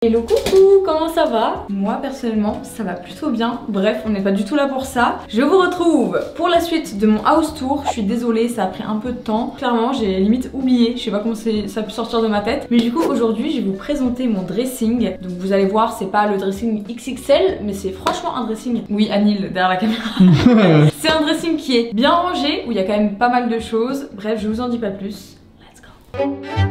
Hello coucou, comment ça va? Moi personnellement ça va plutôt bien. Bref, on n'est pas du tout là pour ça. Je vous retrouve pour la suite de mon house tour. Je suis désolée, ça a pris un peu de temps. Clairement j'ai limite oublié, je sais pas comment ça a pu sortir de ma tête. Mais du coup aujourd'hui je vais vous présenter mon dressing. Donc vous allez voir, c'est pas le dressing XXL, mais c'est franchement un dressing. Oui, Anil derrière la caméra. C'est un dressing qui est bien rangé, où il y a quand même pas mal de choses. Bref, je vous en dis pas plus. Let's go.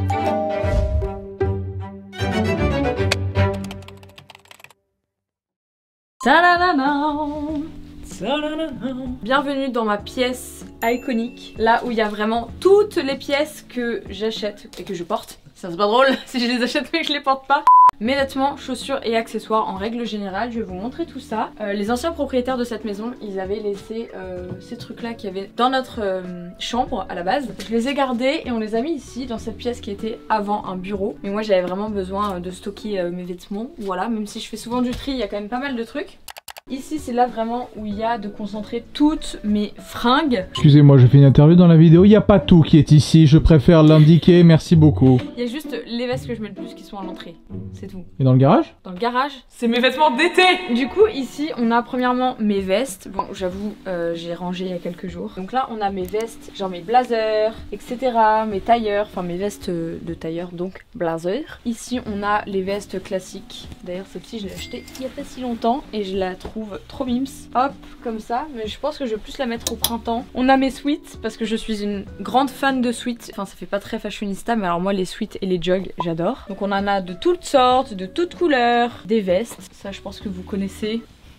Bienvenue dans ma pièce iconique, là où il y a vraiment toutes les pièces que j'achète et que je porte. Ça c'est pas drôle si je les achète mais que je les porte pas. Mes vêtements, chaussures et accessoires en règle générale, je vais vous montrer tout ça. Les anciens propriétaires de cette maison, ils avaient laissé ces trucs là qu'il y avait dans notre chambre à la base. Je les ai gardés et on les a mis ici dans cette pièce qui était avant un bureau. Mais moi j'avais vraiment besoin de stocker mes vêtements, voilà, même si je fais souvent du tri, il y a quand même pas mal de trucs. Ici c'est là vraiment où il y a de concentrer toutes mes fringues. Excusez-moi, je fais une interview dans la vidéo, il n'y a pas tout qui est ici, je préfère l'indiquer, merci beaucoup. Il y a juste les vestes que je mets le plus qui sont à l'entrée, c'est tout. Et dans le garage? Dans le garage, c'est mes vêtements d'été. Du coup ici on a premièrement mes vestes. Bon j'avoue j'ai rangé il y a quelques jours. Donc là on a mes vestes, genre mes blazers, etc. Mes tailleurs, enfin mes vestes de tailleur, donc blazer. Ici on a les vestes classiques. D'ailleurs celle-ci je l'ai achetée il y a pas si longtemps et je la trouve trop mims. Hop, comme ça, mais je pense que je vais plus la mettre au printemps. On a mes sweats, parce que je suis une grande fan de sweats. Enfin, ça fait pas très fashionista, mais alors moi les sweats et les jogs, j'adore. Donc on en a de toutes sortes, de toutes couleurs. Des vestes, ça je pense que vous connaissez.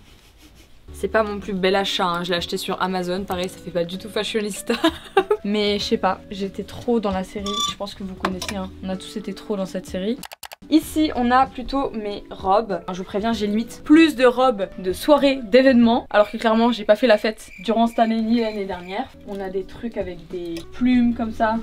C'est pas mon plus bel achat, hein. Je l'ai acheté sur Amazon, pareil ça fait pas du tout fashionista. Mais je sais pas, j'étais trop dans la série, je pense que vous connaissez, hein. On a tous été trop dans cette série. Ici on a plutôt mes robes. Je vous préviens, j'ai limite plus de robes de soirée, d'événements, alors que clairement j'ai pas fait la fête durant cette année ni l'année dernière. On a des trucs avec des plumes comme ça.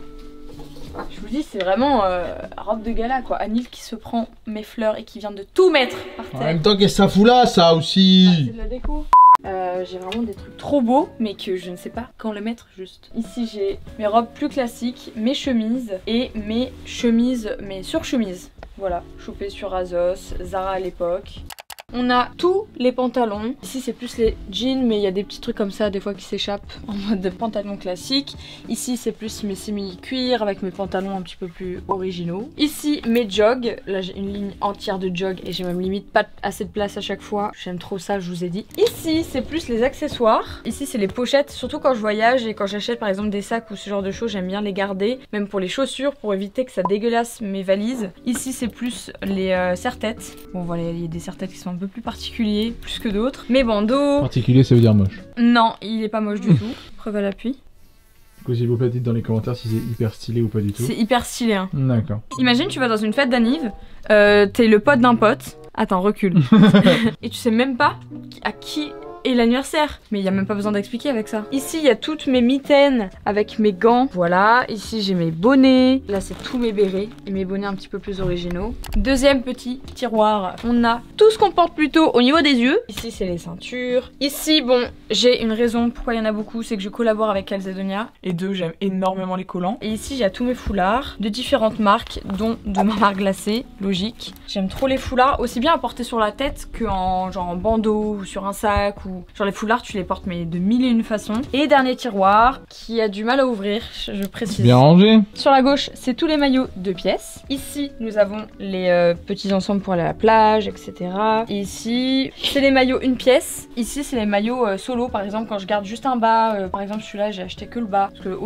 Je vous dis c'est vraiment robe de gala quoi. Anil qui se prend mes fleurs et qui vient de tout mettre par terre. En même temps qu'est-ce que ça fout là ça aussi? Ah, c'est de la déco. J'ai vraiment des trucs trop beaux mais que je ne sais pas quand les mettre juste. Ici j'ai mes robes plus classiques, mes chemises et mes surchemises. Voilà, chopé sur Azos, Zara à l'époque. On a tous les pantalons. Ici c'est plus les jeans mais il y a des petits trucs comme ça des fois qui s'échappent en mode de pantalon classique. Ici c'est plus mes simili cuir avec mes pantalons un petit peu plus originaux. Ici mes jogs. Là j'ai une ligne entière de jogs et j'ai même limite pas assez de place à chaque fois. J'aime trop ça, je vous ai dit. Ici c'est plus les accessoires. Ici c'est les pochettes, surtout quand je voyage et quand j'achète par exemple des sacs ou ce genre de choses, j'aime bien les garder. Même pour les chaussures pour éviter que ça dégueulasse mes valises. Ici c'est plus les serre-têtes. Bon voilà, il y a des serre-têtes qui sont un peu plus particulier, plus que d'autres. Mes bandeaux. Particulier, ça veut dire moche. Non, il est pas moche du tout. Preuve à l'appui. Du coup, s'il vous plaît, dites dans les commentaires si c'est hyper stylé ou pas du tout. C'est hyper stylé, hein. D'accord. Imagine, tu vas dans une fête d'anniv, t'es le pote d'un pote. Attends, recule. Et tu sais même pas à qui est l'anniversaire. Mais il n'y a même pas besoin d'expliquer avec ça. Ici, il y a toutes mes mitaines avec mes gants. Voilà. Ici, j'ai mes bonnets. Là, c'est tous mes bérets et mes bonnets un petit peu plus originaux. Deuxième petit tiroir. On a tout ce qu'on porte plutôt au niveau des yeux. Ici, c'est les ceintures. Ici, bon, j'ai une raison pourquoi il y en a beaucoup. C'est que je collabore avec Calzedonia. Et deux, j'aime énormément les collants. Et ici, j'ai tous mes foulards de différentes marques, dont de ma marque glacée. Logique. J'aime trop les foulards, aussi bien à porter sur la tête qu'en genre en bandeau ou sur un sac ou genre les foulards tu les portes mais de mille et une façons. Et dernier tiroir qui a du mal à ouvrir, je précise. Bien rangé. Sur la gauche c'est tous les maillots de pièces. Ici nous avons les petits ensembles pour aller à la plage, etc. Et ici c'est les maillots une pièce. Ici c'est les maillots solo, par exemple quand je garde juste un bas, par exemple celui-là j'ai acheté que le bas parce que le haut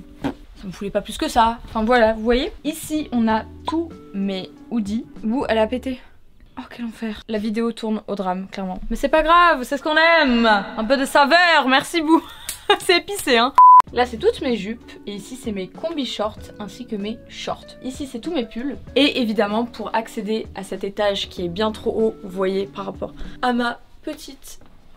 ça me foulait pas plus que ça. Enfin voilà, vous voyez. Ici on a tous mes hoodies. Ouh, elle a pété. Oh quel enfer. La vidéo tourne au drame, clairement. Mais c'est pas grave, c'est ce qu'on aime. Un peu de saveur, merci beaucoup. C'est épicé, hein. Là c'est toutes mes jupes et ici c'est mes combi shorts ainsi que mes shorts. Ici c'est tous mes pulls. Et évidemment pour accéder à cet étage qui est bien trop haut, vous voyez par rapport à ma petite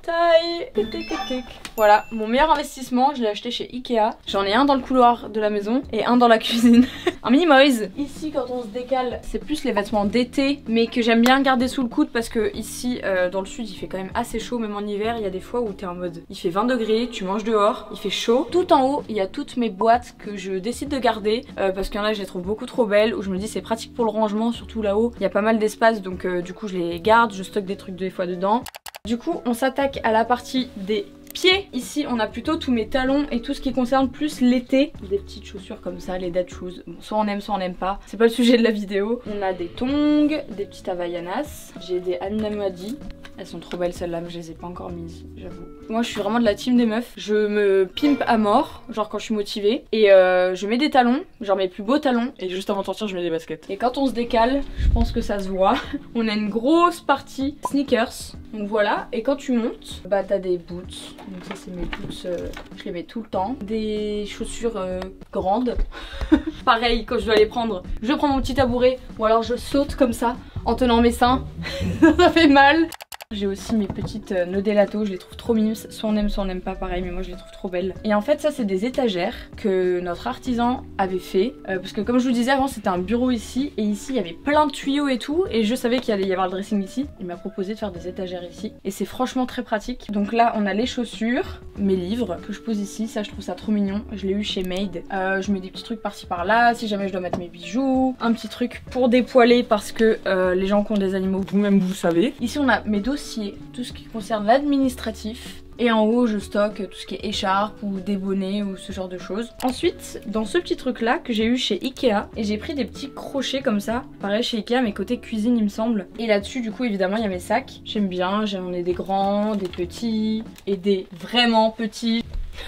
taille. Tic, tic, tic, tic. Voilà, mon meilleur investissement, je l'ai acheté chez Ikea. J'en ai un dans le couloir de la maison et un dans la cuisine. Un Minimoys. Ici, quand on se décale, c'est plus les vêtements d'été, mais que j'aime bien garder sous le coude parce que ici, dans le sud, il fait quand même assez chaud, même en hiver. Il y a des fois où t'es en mode, il fait 20 degrés, tu manges dehors, il fait chaud. Tout en haut, il y a toutes mes boîtes que je décide de garder parce qu'il y en a, je les trouve beaucoup trop belles, où je me dis c'est pratique pour le rangement, surtout là-haut. Il y a pas mal d'espace, donc du coup, je les garde, je stocke des trucs des fois dedans. Du coup, on s'attaque à la partie des pieds. Ici, on a plutôt tous mes talons et tout ce qui concerne plus l'été. Des petites chaussures comme ça, les dad shoes. Bon, soit on aime, soit on n'aime pas. C'est pas le sujet de la vidéo. On a des tongs, des petites havaianas. J'ai des Amina Muaddi. Elles sont trop belles celles-là, mais je les ai pas encore mises, j'avoue. Moi, je suis vraiment de la team des meufs. Je me pimpe à mort, genre quand je suis motivée. Et je mets des talons, genre mes plus beaux talons. Et juste avant de sortir, je mets des baskets. Et quand on se décale, je pense que ça se voit. On a une grosse partie sneakers. Donc voilà, et quand tu montes, bah t'as des boots. Donc ça c'est mes boots, je les mets tout le temps. Des chaussures grandes. Pareil, quand je dois les prendre, je prends mon petit tabouret ou alors je saute comme ça en tenant mes seins. Ça fait mal. J'ai aussi mes petites Nodelato, je les trouve trop mimes, soit on n'aime pas, pareil, mais moi je les trouve trop belles. Et en fait ça c'est des étagères que notre artisan avait fait, parce que comme je vous disais avant c'était un bureau ici, et ici il y avait plein de tuyaux et tout, et je savais qu'il allait y avoir le dressing ici. Il m'a proposé de faire des étagères ici, et c'est franchement très pratique. Donc là on a les chaussures, mes livres que je pose ici, ça je trouve ça trop mignon, je l'ai eu chez Made. Je mets des petits trucs par-ci par-là, si jamais je dois mettre mes bijoux, un petit truc pour dépoiler parce que les gens qui ont des animaux, vous-même vous savez. Ici on a mes dossiers, tout ce qui concerne l'administratif. Et en haut, je stocke tout ce qui est écharpe ou des bonnets ou ce genre de choses. Ensuite, dans ce petit truc là que j'ai eu chez Ikea, et j'ai pris des petits crochets comme ça. Pareil chez Ikea, mais côté cuisine il me semble. Et là-dessus, du coup, évidemment, il y a mes sacs. J'aime bien, j'en ai des grands, des petits et des vraiment petits.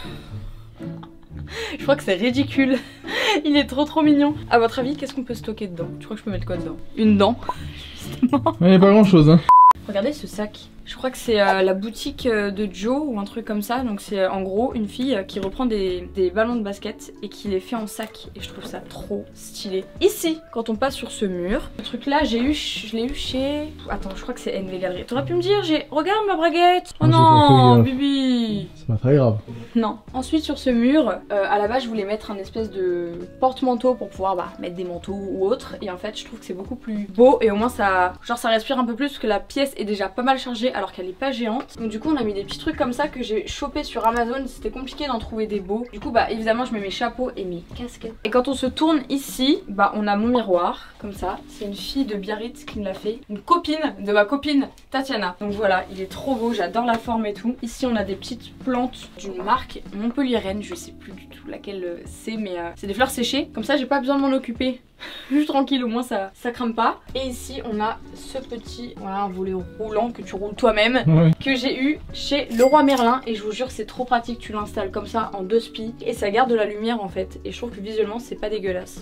Je crois que c'est ridicule. Il est trop mignon. À votre avis, qu'est-ce qu'on peut stocker dedans? Tu crois que je peux mettre quoi dedans? Une dent, justement. Il n'y a pas grand chose, hein. Regardez ce sac. Je crois que c'est la boutique de Joe ou un truc comme ça. Donc c'est en gros une fille qui reprend des ballons de basket et qui les fait en sac. Et je trouve ça trop stylé. Ici, quand on passe sur ce mur, ce truc là, je l'ai eu chez... Attends, je crois que c'est NV Galerie. T'aurais pu me dire, regarde ma braguette. Oh non, Bibi. C'est pas très grave. Non. Ensuite sur ce mur, à la base je voulais mettre un espèce de porte-manteau pour pouvoir mettre des manteaux ou autre. Et en fait je trouve que c'est beaucoup plus beau et au moins ça respire un peu plus parce que la pièce est déjà pas mal chargée alors qu'elle est pas géante. Donc du coup on a mis des petits trucs comme ça que j'ai chopé sur Amazon. C'était compliqué d'en trouver des beaux. Du coup bah évidemment je mets mes chapeaux et mes casquettes. Et quand on se tourne ici, bah on a mon miroir comme ça. C'est une fille de Biarritz qui me l'a fait. Une copine de ma copine Tatiana. Donc voilà, il est trop beau, j'adore la forme et tout. Ici on a des petites plantes d'une marque montpelliéraine. Je sais plus du tout laquelle c'est, mais c'est des fleurs séchées. Comme ça j'ai pas besoin de m'en occuper. Juste tranquille, au moins ça crame pas. Et ici on a ce petit, voilà, un volet roulant que tu roules toi-même, ouais, que j'ai eu chez Leroy Merlin. Et je vous jure c'est trop pratique, tu l'installes comme ça en 2 spies et ça garde de la lumière en fait. Et je trouve que visuellement c'est pas dégueulasse.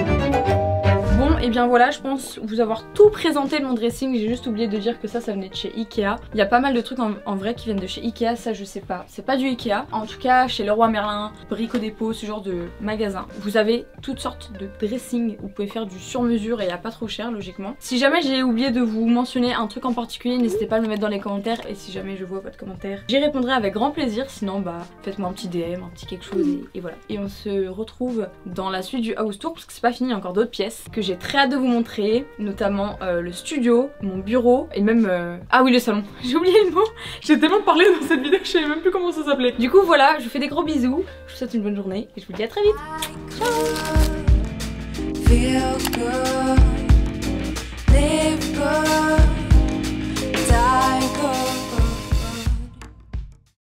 Bon et bien voilà, je pense vous avoir tout présenté de mon dressing. J'ai juste oublié de dire que ça venait de chez Ikea. Il y a pas mal de trucs en vrai qui viennent de chez Ikea, ça je sais pas. C'est pas du Ikea. En tout cas chez Leroy Merlin, Brico Dépôt, ce genre de magasin, vous avez toutes sortes de dressing. Vous pouvez faire du sur-mesure et il n'y a pas trop cher logiquement. Si jamais j'ai oublié de vous mentionner un truc en particulier, n'hésitez pas à me le mettre dans les commentaires. Et si jamais je vois votre commentaire, j'y répondrai avec grand plaisir. Sinon bah faites-moi un petit DM, un petit quelque chose et voilà. Et on se retrouve dans la suite du house tour parce que c'est pas fini, il y a encore d'autres pièces que j'ai très hâte de vous montrer, notamment le studio, mon bureau et même ah oui le salon. J'ai oublié le mot. J'ai tellement parlé dans cette vidéo que je savais même plus comment ça s'appelait. Du coup voilà, je vous fais des gros bisous. Je vous souhaite une bonne journée et je vous dis à très vite. Ciao. Feel good.